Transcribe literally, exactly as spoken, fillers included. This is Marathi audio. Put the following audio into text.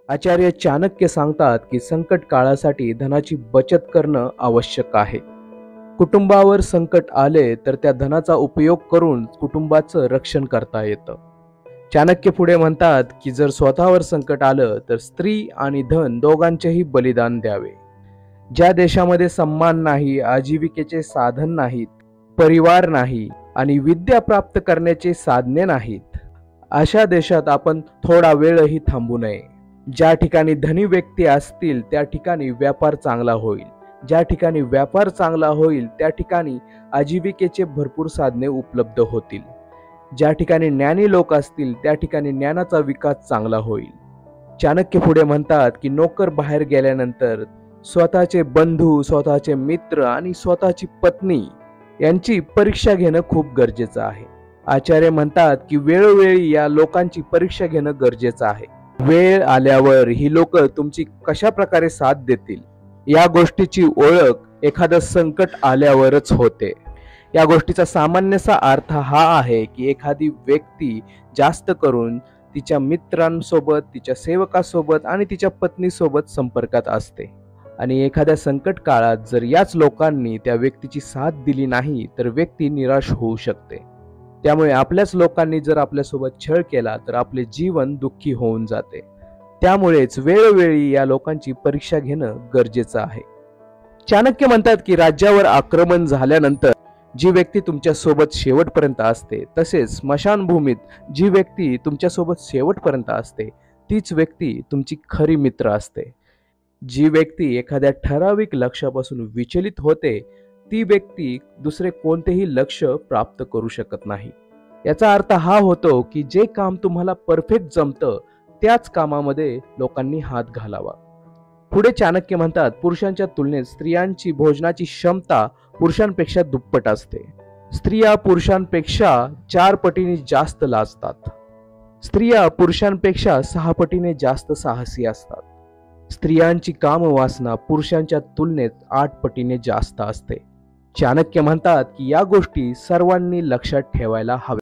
आचार्य चाणक्य सांगतात की संकट काळासाठी धनाची बचत करणं आवश्यक आहे. कुटुंबावर संकट आले तर त्या धनाचा उपयोग करून कुटुंबाचं रक्षण करता येतं. चाणक्य पुढे म्हणतात की जर स्वतःवर संकट आलं तर स्त्री आणि धन दोघांचेही बलिदान द्यावे. ज्या देशामध्ये सन्मान नाही, आजीविकेचे साधन नाहीत, परिवार नाही आणि विद्या प्राप्त करण्याचे साधने नाहीत, अशा देशात आपण थोडा वेळही थांबू नये. ज्या ठिकाणी धनी व्यक्ती असतील त्या ठिकाणी व्यापार चांगला होईल. ज्या ठिकाणी व्यापार चांगला होईल त्या ठिकाणी आजीविकेचे भरपूर साधने उपलब्ध होतील. ज्या ठिकाणी ज्ञानी लोक असतील त्या ठिकाणी ज्ञानाचा विकास चांगला होईल. चाणक्य पुढे म्हणतात की नोकर बाहेर गेल्यानंतर स्वतःचे बंधू, स्वतःचे मित्र आणि स्वतःची पत्नी यांची परीक्षा घेणं खूप गरजेचं आहे. आचार्य म्हणतात की वेळोवेळी या लोकांची परीक्षा घेणं गरजेचं आहे. वेळ आल्यावर ही लोक तुमची कशा प्रकारे साथ देतील या गोष्टीची ओळख एखादं संकट आल्यावरच होते. या गोष्टीचा सामान्यसा अर्थ हा आहे की एखादी व्यक्ती जास्त करून तिच्या मित्रांसोबत, तिच्या सेवकासोबत आणि तिच्या पत्नीसोबत संपर्कात असते आणि एखाद्या संकट काळात जर याच लोकांनी त्या व्यक्तीची साथ दिली नाही तर व्यक्ती निराश होऊ शकते. त्यामुळे आपल्याच लोकांनी जर आपल्यासोबत छळ केला तर आपले जीवन दुःखी होऊन जाते. त्यामुळेच वेळोवेळी या लोकांची परीक्षा घेणं गरजेचं आहे. चाणक्य म्हणतात की राज्यावर आक्रमण झाल्यानंतर जी व्यक्ती तुमच्या सोबत शेवटपर्यंत असते, तसेच स्मशानभूमीत जी व्यक्ती तुमच्या सोबत शेवटपर्यंत असते तीच व्यक्ती तुमची खरी मित्र असते. जी व्यक्ती एखाद्या ठराविक लक्ष्यापासून विचलित होते ती व्यक्ती दुसरे कोणतेही लक्ष प्राप्त करू शकत नाही. याचा अर्थ हा होतो की जे काम तुम्हाला परफेक्ट जमतं त्याच कामामध्ये लोकांनी हात घालावा. पुढे चाणक्य म्हणतात पुरुषांच्या तुलनेत स्त्रियांची भोजनाची क्षमता पुरुषांपेक्षा दुप्पट असते. स्त्रिया पुरुषांपेक्षा चार पटीने जास्त लाजतात. स्त्रिया पुरुषांपेक्षा सहा पटीने जास्त साहसी असतात. स्त्रियांची कामवासना पुरुषांच्या तुलनेत आठ पटीने जास्त असते. चाणक्य म्हणतात की या गोष्टी सर्वांनी लक्षात ठेवायला हव्या.